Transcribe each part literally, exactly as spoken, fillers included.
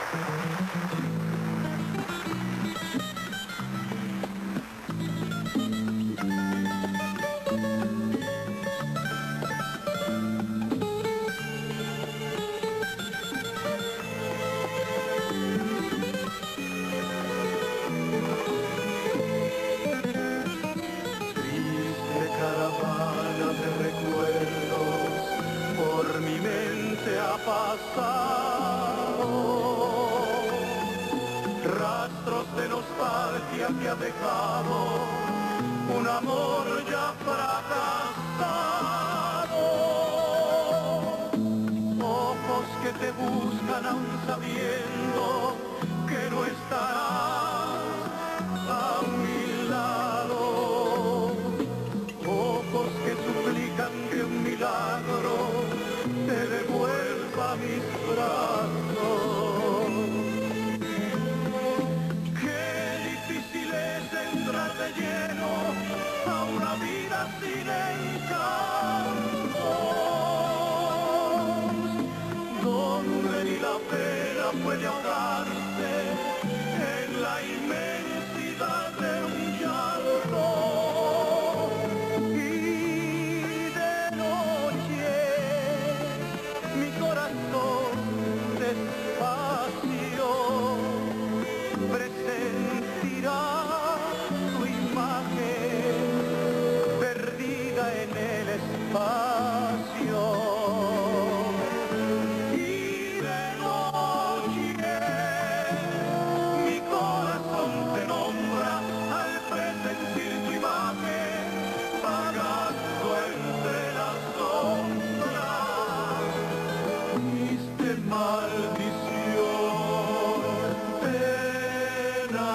Rastros de nostalgia que ha dejado un amor ya fracasado. Ojos que te buscan aún sabiendo que no estarás a mi lado. Ojos que suplican que un milagro te devuelva mis brazos. De lleno a una vida sin encantos, donde ni la pena puede ahogarse en la inmensidad de un llanto. Y de noche mi corazón despacio presentirá perdida en el espacio. Y de noche mi corazón te nombra al presentir tu imagen vagando entre las sombras. Triste maldición, pena.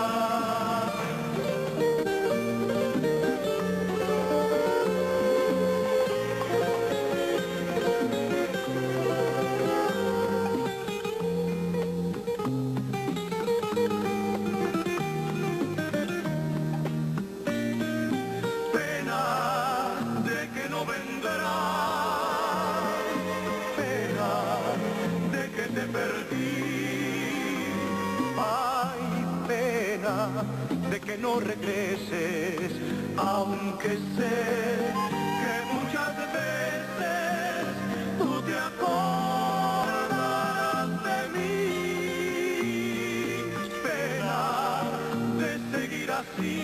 Te perdí, ay pena de que no regreses, aunque sé que muchas veces tú te acordarás de mí. Pena de seguir así,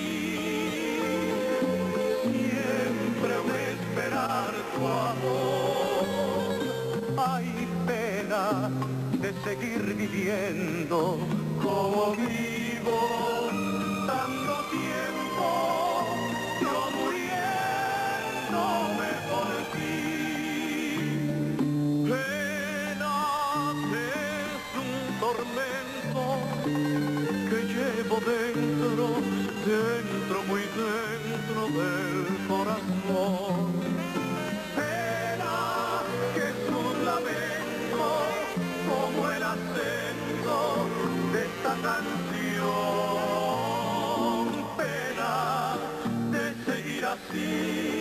siempre voy a esperar tu amor. Ay pena de seguir viviendo como vivo tanto tiempo, yo muriéndome por ti. Pena es un tormento que llevo dentro, dentro, muy dentro del corazón. Pena que es un lamento como el acento de esta canción. Pena de seguir así,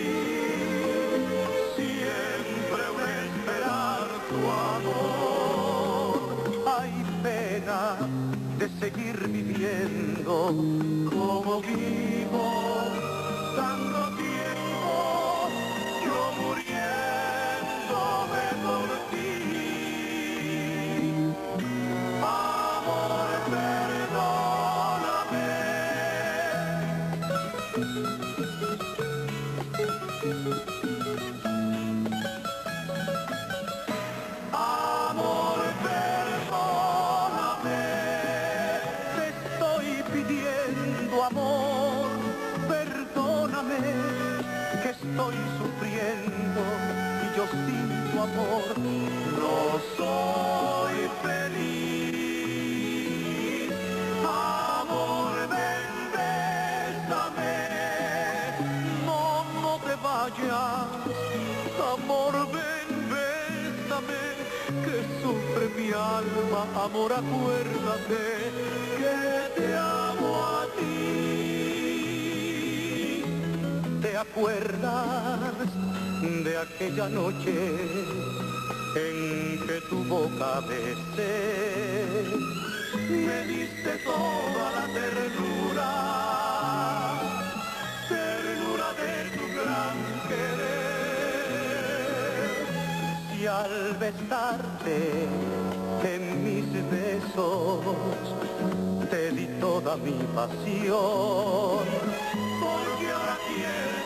siempre voy a esperar tu amor. Hay pena de seguir viviendo como vivo tanto tiempo, yo muriéndome por ti. Amor, perdóname. Amor, perdóname. Te estoy pidiendo, amor, perdóname, que estoy sufriendo y yo sin tu amor no soy feliz. Amor, ven, bésame, no, no te vayas. Amor, ven, bésame, que sufre mi alma. Amor, acuérdate que te amo a ti. ¿Te acuerdas de aquella noche en que tu boca besé? me diste toda la ternura, ternura de tu gran querer. Y al besarte en mis besos te di toda mi pasión, porque ahora quiero